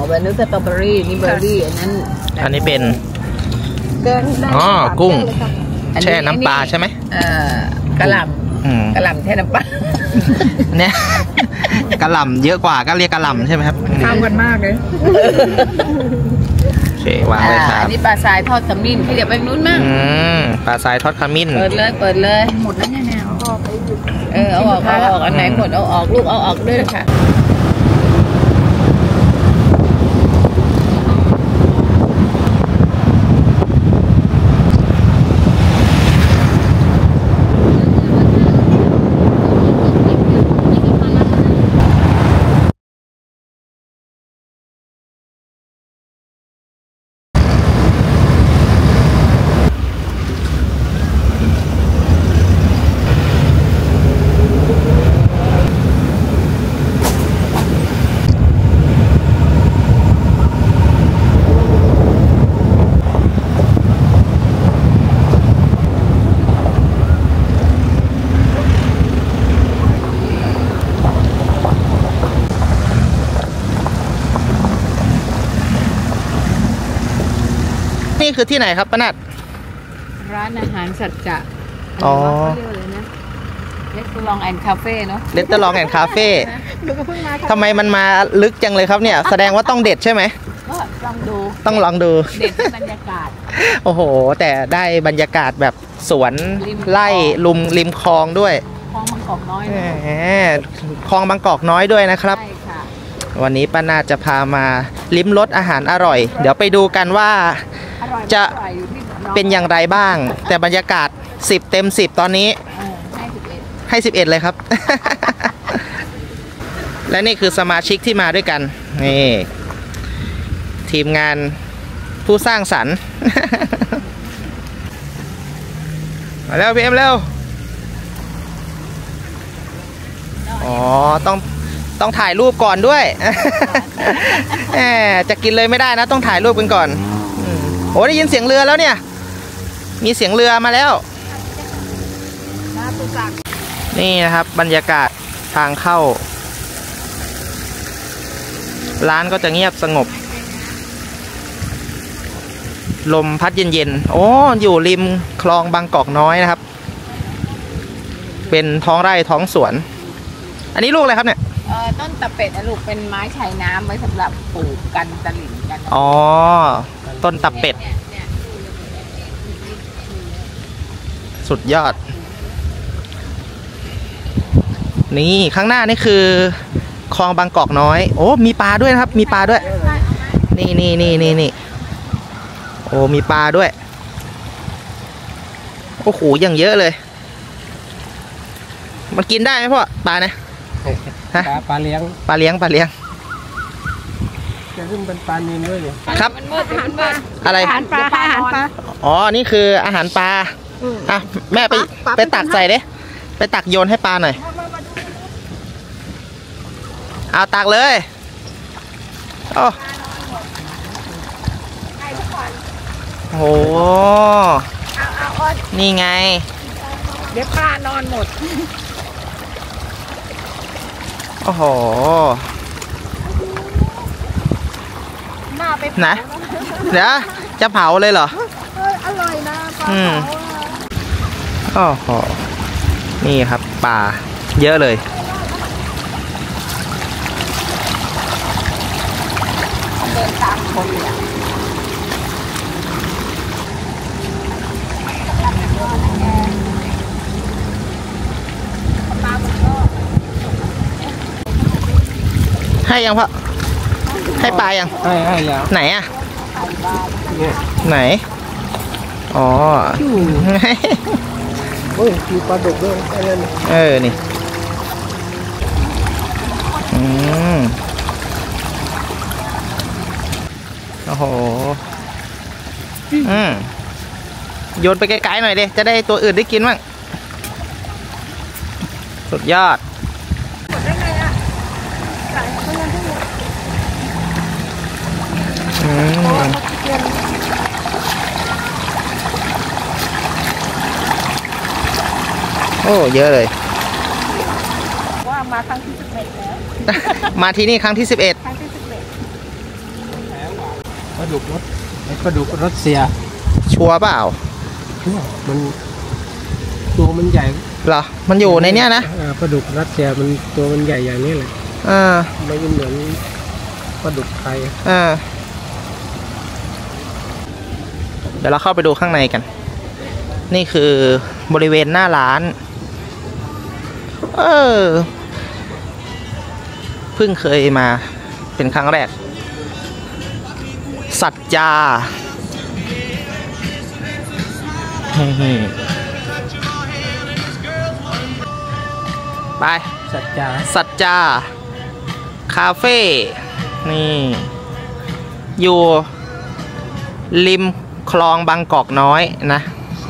แบบนู้นสตรอเบอรี่นี่เบอร์รี่อันนี้เป็นอ๋อกุ้งแช่น้ำปลาใช่ไหมกะหล่ำแช่น้ำปลาเนี่ยกะหล่ำเยอะกว่าก็เรียกกะหล่ำใช่ไหมครับเข้ากันมากเลยโอเควางเลยครับอันนี้ปลาทรายทอดขมิ้นที่เดี๋ยวไปนู้นมั่งปลาทรายทอดขมิ้นเปิดเลยหมดแล้วเนี่ยเอาออกไปเอาออกอันไหนหมดเอาออกลูกเอาออกด้วยค่ะนี่คือที่ไหนครับป้านัดร้านอาหารสัจจะอ๋อเรสตอรองแอนด์คาเฟ่เนาะเรสตอรองแอนด์คาเฟ่ทำไมมันมาลึกจังเลยครับเนี่ยแสดงว่าต้องเด็ดใช่ไหมก็ลองดูต้องลองดูเด็ดบรรยากาศโอ้โหแต่ได้บรรยากาศแบบสวนไร่ริมคลองด้วยคลองบางกอกน้อยคลองบางกอกน้อยด้วยนะครับวันนี้ป้านาจะพามาลิ้มรสอาหารอร่อยเดี๋ยวไปดูกันว่าจะเป็นอย่างไรบ้างแต่บรรยากาศ10 เต็ม 10ตอนนี้ให้11เลยครับ และนี่คือสมาชิกที่มาด้วยกันนี่ทีมงานผู้สร้างสรรค์ มาแล้วพี่เอ็มเร็วอ๋อต้องถ่ายรูปก่อนด้วย จะกินเลยไม่ได้นะต้องถ่ายรูปกันก่อนโอ้ได้ยินเสียงเรือแล้วเนี่ยมีเสียงเรือมาแล้วนี่นะครับบรรยากาศทางเข้าร้านก็จะเงียบสงบลมพัดเย็นๆโอ้อยู่ริมคลองบางกอกน้อยนะครับเป็นท้องไร่ท้องสวนอันนี้ลูกอะไรครับเนี่ยต้นตะเป็ดนะลูกเป็นไม้ชายน้ำไว้สำหรับปลูกกันตะหลิ่งกันอ๋อต้นตะเป็ดสุดยอดนี่ข้างหน้านี่คือคลองบางกอกน้อยโอ้มีปลาด้วยนะครับมีปลาด้วยนี่โอ้มีปลาด้วยโอ้โหอย่างเยอะเลยมันกินได้ไหมพ่อปลาเนี่ยปลาเลี้ยงจะขึ้นเป็นปลาเนียนด้วยเลยครับอะไรอาหารปลาอ๋อนี่คืออาหารปลาอ่ะแม่ไปตักใส่เด้ไปตักโยนให้ปลาหน่อยเอาตักเลยโอ้โหนี่ไงเดี๋ยวปลานอนหมดโอ้โหนะเดี๋ยวจะเผาเลยเหรออร่อยนะปลาโอ้โหนี่ครับปลาเยอะเลยเดินตามคนเนี่ยให้ยังพ่อให้ปลายังให้แล้วไหนอ่ะไหนอ๋อโอ้ยมีปลาดุกด้วยนี่โอ้โหโยนไปไกลๆหน่อยดิจะได้ตัวอื่นได้กินบ้างสุดยอดโอ้เยอะเลยว่ามาครั้งที่11แล้วมาที่นี่ครั้งที่11 ปลาดุกรสเสียชัวร์เปล่ามันตัวมันใหญ่เหรอมันอยู่ในเนี้ยนะปลาดุกรัสเซียมันตัวมันใหญ่อย่างนี้เลยไม่เหมือนปลาดุกไทยเดี๋ยวเราเข้าไปดูข้างในกัน นี่คือบริเวณหน้าร้านเพิ่งเคยมาเป็นครั้งแรกสัจจาไปสัจจาคาเฟ่นี่อยู่ริมคลองบางกอกน้อยนะ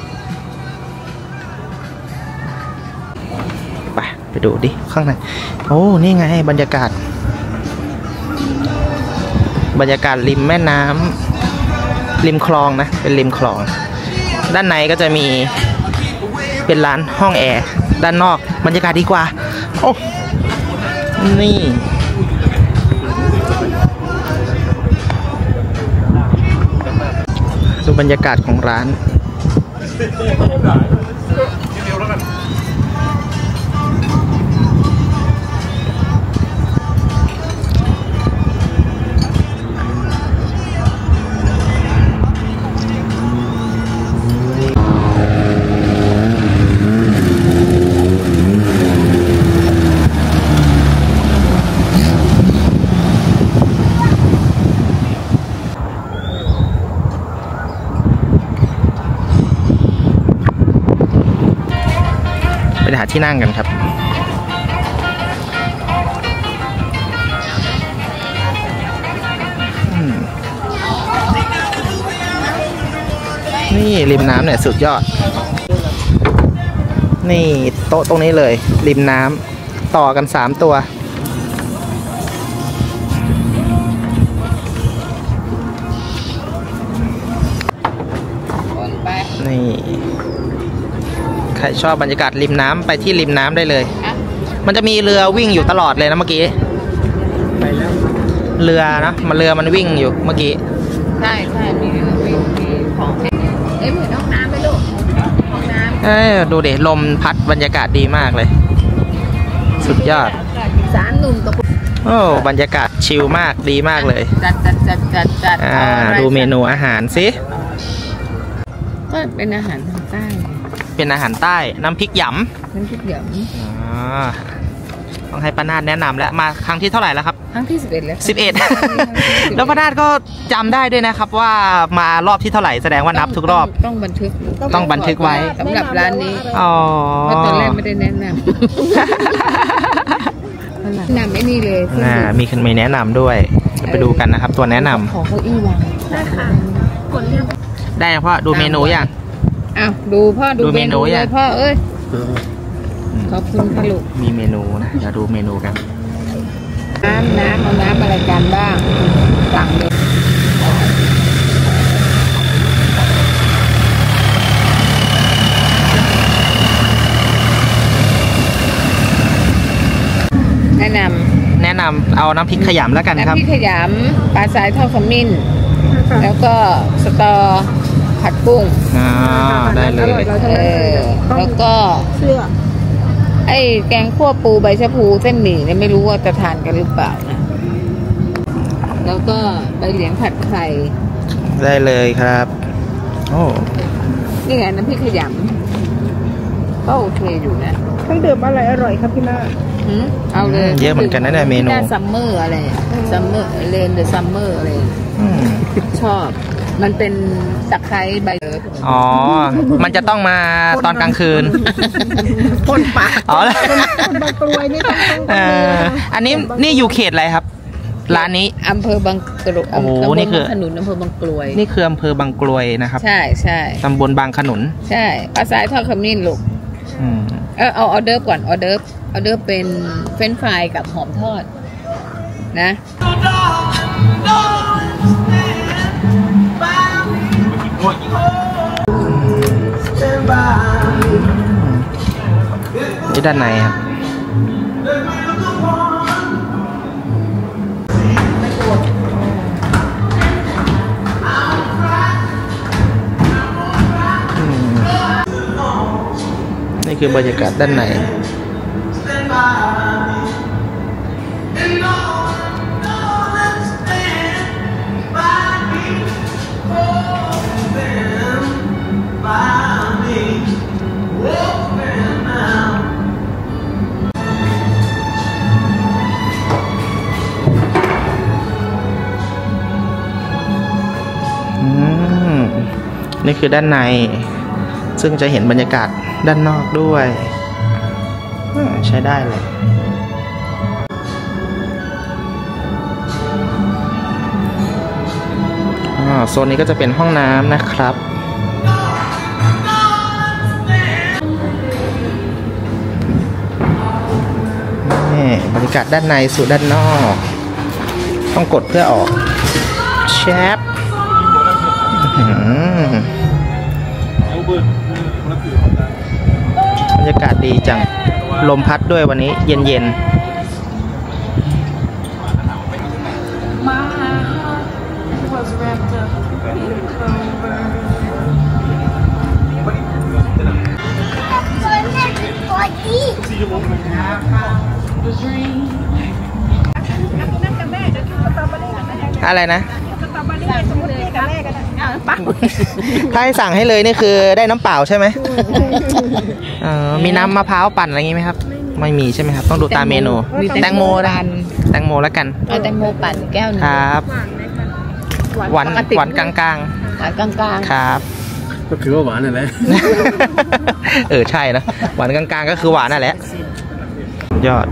ไปดูดิข้างในโอ้นี่ไงบรรยากาศริมแม่น้ำริมคลองนะเป็นริมคลองด้านในก็จะมีเป็นร้านห้องแอร์ด้านนอกบรรยากาศดีกว่าโอ้นี่ดูบรรยากาศของร้านไปหาที่นั่งกันครับนี่ริมน้ำเนี่ยสุดยอดนี่โต๊ะตรงนี้เลยริมน้ำต่อกัน3ตัวนี่ใครชอบบรรยากาศริมน้ำไปที่ริมน้ำได้เลยมันจะมีเรือวิ่งอยู่ตลอดเลยนะเมื่อกี้ไปแล้วเรือนะเรือมันวิ่งอยู่เมื่อกี้ใช่มีเรือวิ่งมีของเหมือนห้องน้ำไหมลูกห้องน้ำดูเด็ลมพัดบรรยากาศดีมากเลยสุดยอด 3 หนุ่มตกโอ้บรรยากาศชิลมากดีมากเลยจัดดูเมนูอาหารสิก็เป็นอาหารทางใต้เป็นอาหารใต้น้ำพริกหยำต้องให้ป้านาฏแนะนำแล้วมาครั้งที่เท่าไหร่แล้วครับครั้งที่11แล้ว 11แล้วป้านาฏก็จำได้ด้วยนะครับว่ามารอบที่เท่าไหร่แสดงว่านับทุกรอบต้องบันทึกไว้สำหรับร้านนี้เพราะตอนแรกไม่ได้แนะนำไอ้นี่เลยมีแนะนำด้วยไปดูกันนะครับตัวแนะนำของเขาอี้วางได้ค่ะได้พ่อดูเมนูยังดูพ่อดูเมนูเลยพ่อเอ้ยขอบคุณค่ะลูกมีเมนูนะเดี๋ยวดูเมนูกันเอาน้ำอะไรกันบ้างสั่งเลยแนะนำเอาน้ำพริกขยำแล้วกันครับน้ำพริกขยำปลาสายทอดขมิ้นแล้วก็สตอผัดกุ้งได้เลยแล้วก็ไอ้แกงคั่วปูใบชะพูเส้นหมี่เนี่ยไม่รู้ว่าจะทานกันหรือเปล่านะแล้วก็ใบเหลียงผัดไข่ได้เลยครับโอ้นี่ไงน้ำพริกขยำก็โอเคอยู่นะเครื่องดื่มอะไรอร่อยครับพี่นาเอาเลยเยอะเหมือนกันนะเนี่ยเมนูซัมเมอร์อะไรซัมเมอร์เลนเดอะซัมเมอร์อะไรชอบมันเป็นตะไคร้ใบมันจะต้องมาตอนกลางคืนพ่นปากคนบางกรวยนี่อันนี้นี่อยู่เขตอะไรครับร้านนี้อำเภอบางกรวยโอ้โหนี่คือขนุนอำเภอบางกรวยนี่คืออำเภอบางกรวยนะครับใช่ตำบลบางขนุนใช่ปลาสายทอดขมิ้นลูกเอาออเดอร์ก่อนออเดอร์เป็นเฟรนช์ฟรายกับหอมทอดนะนี่ด้านในครับคือบรรยากาศด้านในนี่คือด้านในซึ่งจะเห็นบรรยากาศด้านนอกด้วยใช้ได้เลยโซนนี้ก็จะเป็นห้องน้ำนะครับนี่บรรยากาศด้านในสู่ด้านนอกต้องกดเพื่อออกแชปบรรยากาศดีจังลมพัดด้วยวันนี้เย็นอะไรนะถ้าให้สั่งให้เลยนี่คือได้น้ำเปล่าใช่ไหมมีน้ำมะพร้าวปั่นอะไรอย่างงี้ไหมครับไม่มีใช่ไหมครับต้องดูตามเมนูแตงโมแล้วแตงโมแล้วกันเอาแตงโมปั่นแก้วนึงครับหวานกลางหวานกลางครับก็คือว่าหวานนั่นแหละใช่นะหวานกลางก็คือหวานนั่นแหละยอด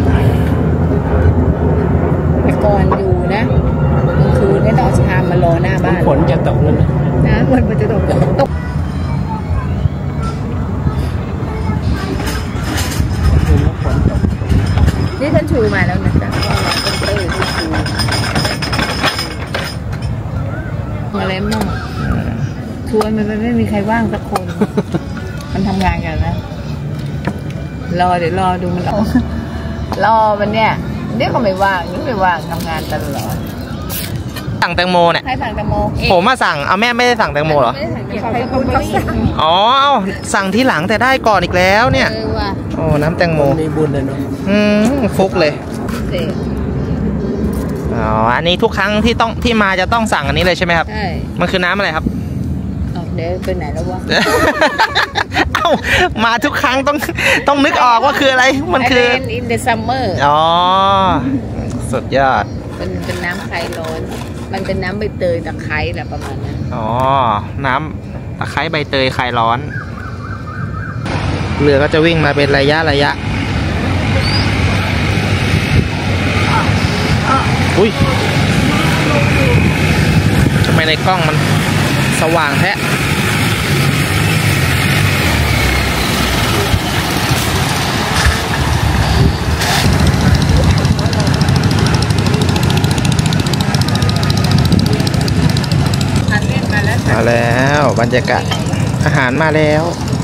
แต่ก่อนอยู่นะคืนนี้ต้องชามมารอหน้าบ้านฝนจะตกแล้วนะฝนมันจะตกนี่ท่านชูมาแล้วนะจ๊ะอะไรมั่งชวนมันไม่มีใครว่างสักคนมันทำงานกันนะเดี๋ยวรอดูมันรอมันเนี่ยเดี๋ยวก็ไม่ว่างนี่ไม่ว่างทำงานตลอดสั่งแตงโมเนี่ยใครสั่งแตงโมผมมาสั่งเอาแม่ไม่ได้สั่งแตงโมเหรออ๋อสั่งที่หลังแต่ได้ก่อนอีกแล้วเนี่ยโอ้น้ำแตงโมมีบุญเลยเนาะฟุกเลยอ๋ออันนี้ทุกครั้งที่มาจะต้องสั่งอันนี้เลยใช่ไหมครับใช่มันคือน้ำอะไรครับเดี๋ยวไปไหนแล้ววะเอ้ามาทุกครั้งต้องนึกออกว่าคืออะไรมันคือ in the summer อ๋อสุดยอดเป็นน้ำไคร้ร้อนมันเป็นน้ำใบเตยตะไคร้แหละประมาณนั้นอ๋อน้ำตะไคร้ใบเตยคลายร้อนเรือก็จะวิ่งมาเป็นระยะอุ้ยทำไมในกล้องมันสว่างแท้มาแล้วบรรยากาศอาหารมาแล้ว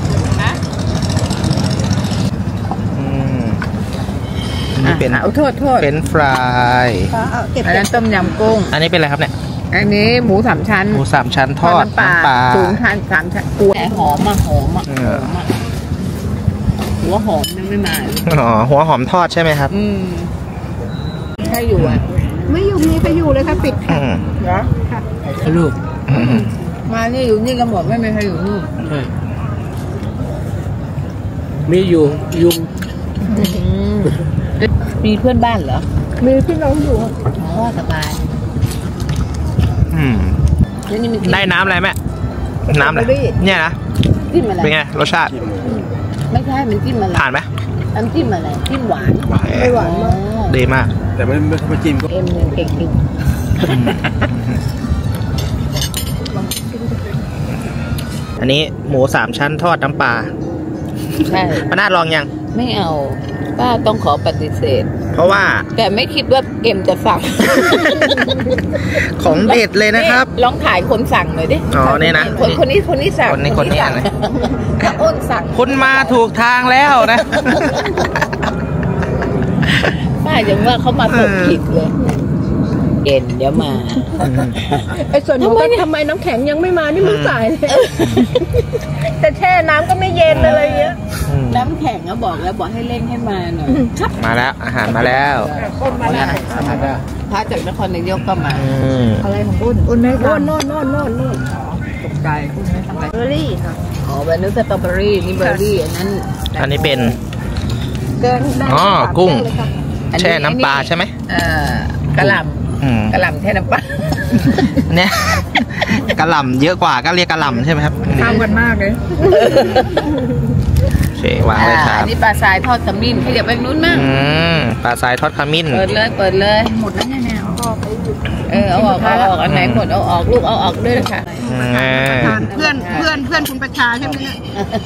นี่เป็นโทษเป็นฟรายอันนั้นต้มยำกุ้งอันนี้เป็นอะไรครับเนี่ยอันนี้หมู3 ชั้นทอดน้ำปลาถุงทาน3 ชั้นหัวหอมหัวหอมยังไม่มาหัวหอมทอดใช่ไหมครับใครอยู่อ่ะไม่อยู่มีใครอยู่เลยค่ะปิดค่ะเหรอค่ะลูกมานี่อยู่นี่กันหมดไม่มีใครอยู่นู่นมีอยู่ยุงมีเพื่อนบ้านเหรอมีพี่น้องอยู่อ๋อสบายได้น้ำอะไรแม่น้ำอะไรเนี่ยนะจิ้มอะไรเป็นไงรสชาติไม่ใช่มันจิ้มอะไรผ่านไหมน้ำจิ้มอะไรจิ้มหวานไม่หวานมากดีมากแต่ไม่จิ้มก็เก่งจริงอันนี้หมู3 ชั้นทอดน้ำปลาใช่ป้านาดลองยังไม่เอาป้าต้องขอปฏิเสธเพราะว่าแต่ไม่คิดว่าจะสั่งของเด็ดเลยนะครับลองถ่ายคนสั่งหน่อยดิอ๋อเนี่ยนะคนนี้สั่งคนนี้อะไรอ้นสั่งคุณมาถูกทางแล้วนะป้าอย่างว่าเขามาถูกผิดเลยเย็นเดี๋ยวมาไอ้ส่วนหนูก็ทำไมน้ำแข็งยังไม่มานี่มึงใส่แต่แช่น้ำก็ไม่เย็นอะไรเงี้ยน้ำแข็งก็บอกแล้วบอกให้เร่งให้มาหน่อยมาแล้วอาหารมาแล้วพระจากนครนายกก็มาอะไรของอุ่นไม่ทำโน่นตกใจอุ่นไม่ทำอะไรเบอร์รี่ค่ะอ๋อแบบนึกสตรอเบอร์รี่นี่เบอร์รี่อันนี้เป็นกุ้งแช่น้ำปลาใช่ไหมกระหล่ำแช่น้ำปลาเนี่ยกระหล่ำเยอะกว่าก็เรียกกระหล่ำใช่ไหมครับทำกันมากเลยวางเลยครับอันนี้ปลาทรายทอดขมิ้นขยับไปนู้นมากปลาทรายทอดขมิ้นเปิดเลยหมดแล้วเนี่ยเอาออกอันไหนหมดเอาออกลูกเอาออกด้วยค่ะเพื่อนคุณประชาใช่ไหมเนี่ย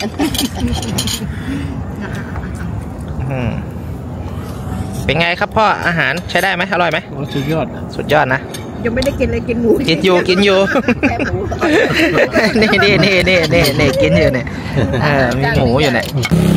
เป็นไงครับพ่ออาหารใช้ได้ไหมอร่อยไหมสุดยอดนะยังไม่ได้กินเลยกินหมูกินอยู่นี่กินอยู่เนี่ยมีหมูอยู่เนี่ย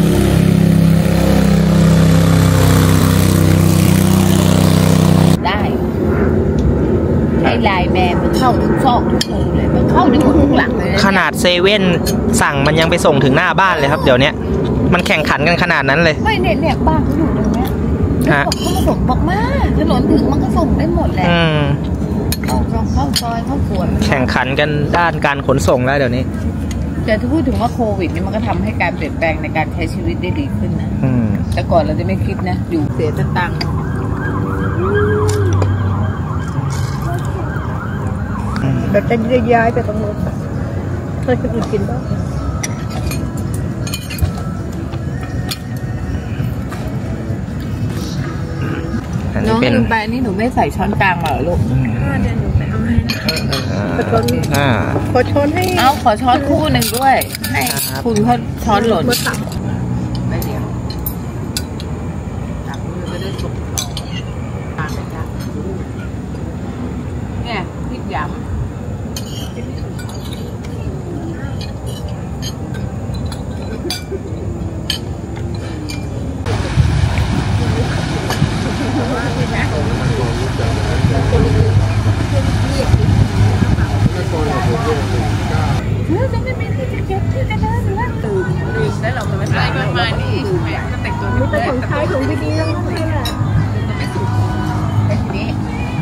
ได้ใช้ลายแมนมันเข้าทุกซอกทุกมุมเลยมันเข้าในหมดทุกหลังเลยขนาดเซเว่นสั่งมันยังไปส่งถึงหน้าบ้านเลยครับเดี๋ยวนี้มันแข่งขันกันขนาดนั้นเลยไม่เนี่ยบ้านเขาอยู่ตรงนี้เขามาส่งบอกมาถนนถึงมันก็ส่งได้หมดแหละเข้าซอยเข้าสวนแข่งขันกันด้านการขนส่งแล้วเดี๋ยวนี้แต่ถ้าพูดถึงว่าโควิดนี่มันก็ทำให้การเปลี่ยนแปลงในการใช้ชีวิตได้ดีขึ้นนะแต่ก่อนเราจะไม่คิดนะอยู่เสียตังค์แต่จะย้ายไปตรงนู้นเคยคนอื่นกินบ้างน้องลืมไปนี่หนูไม่ใส่ช้อนกลางเหรอลูกเดี๋ยวหนูไปเอาให้ขอช้อนให้ขอช้อนคู่หนึ่งด้วยให้คุณเขาช้อนหล่นไม่เดี๋ยวตักมือจะได้สุกเนี่ยพริกหยำจะไม่มีที่จะเก็บที่จะเดินแล้วตื่นแล้วเราไม่ใส่มานี่ก็แต่งตัวมีแต่ของใช้ของดีๆแล้วก็ไม่แหละไม่สุดแต่ทีนี้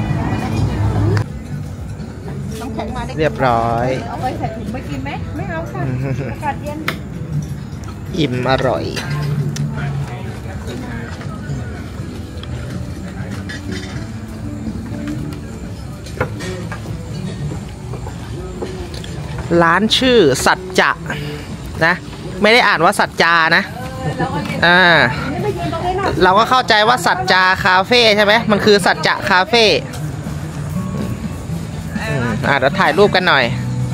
ต้องแข็งมาได้เรียบร้อยเอาไปใส่ถุงไปกินไหมไม่เอาค่ะอากาศเย็นอิ่มอร่อยร้านชื่อสัจจะนะไม่ได้อ่านว่าสัจจานะเราก็เข้าใจว่าสัจจาคาเฟ่ใช่ไหมมันคือสัจจะคาเฟ่เดี๋ยวถ่ายรูปกันหน่อย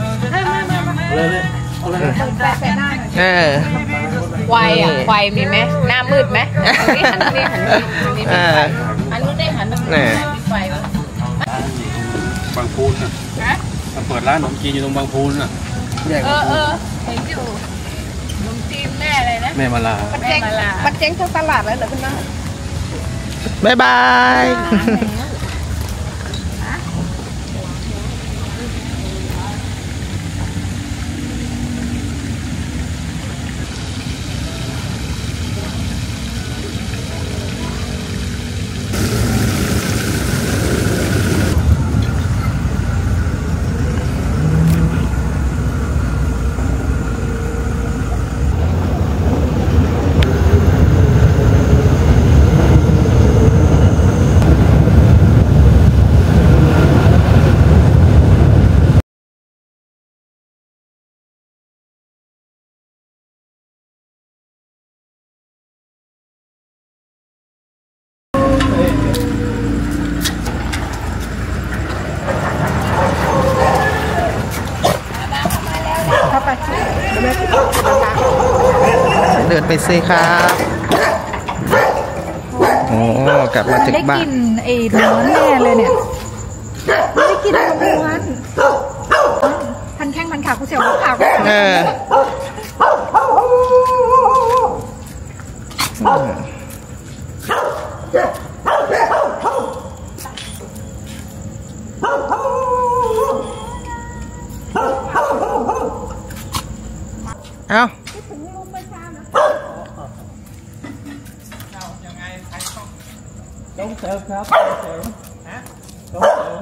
ควายมีไหมหน้ามืดไหมหันนี่อันนู้นได้หันไฟบางพูนนะเปิดร้านขนมจีนอยู่ตรงบางพูนน่ะเห็นอยู่ขนมจีนแม่อะไรนะแม่มาลาปัดเจ๊งทั้งตลาดเลยเหรอคุณน้าบ๊ายบายเดินไปสิครับโอ้กลับมาถึงบ้านได้กินไอ้เนื้อแน่เลยเนี่ยได้กินของวันพันแข้งพันขากูเสียวขาเอ้าต้องเสริมครับเสริมฮะต้องเสริม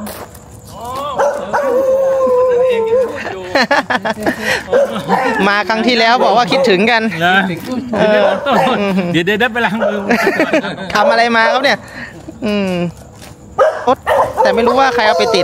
มาครั้งที่แล้วบอกว่าคิดถึงกันเดี๋ยวไปล้างมือทำอะไรมาครับเนี่ยแต่ไม่รู้ว่าใครเอาไปติด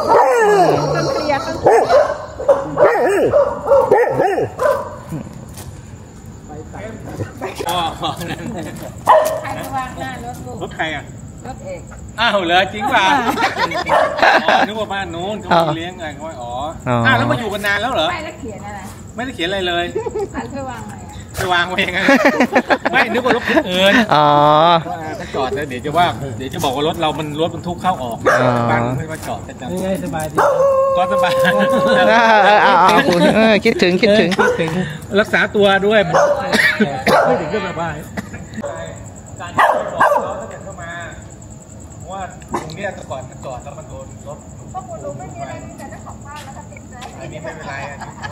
ใครวางหน้ารถลูกรถใครอ่ะรถเอกอ้าวเหรอจริงป่ะนึกว่าบ้านนู้นเขาเลี้ยงไงเขาอ๋อแล้วมาอยู่กันนานแล้วเหรอไม่ได้เขียนอะไรไม่ได้เขียนอะไรเลยใครไปวางอะไรไปวางไว้ยังไงไม่นึกว่ารถคนอื่นถ้าจอดแล้วเดี๋ยวจะบอกว่ารถเรามันรถบรรทุกเข้าออกบางไม่มาจอดจะจำง่ายสบายดีก็สบายคิดถึงรักษาตัวด้วยไม่ถึงก็สบายการที่บอกเราถ้าเกิดเข้ามาว่าตรงนี้แต่ก่อนมันจอดแล้วมันโดนรถพวกคุณรู้ไม่มีอะไรมีแต่เจ้าของบ้านแล้วก็ติดใจอันนี้ไม่เป็นไร